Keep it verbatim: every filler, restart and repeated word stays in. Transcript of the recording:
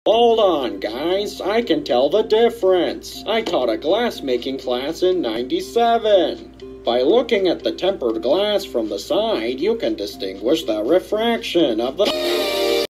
Hold on, guys, I can tell the difference. I taught a glass-making class in ninety-seven. By looking at the tempered glass from the side, you can distinguish the refraction of the...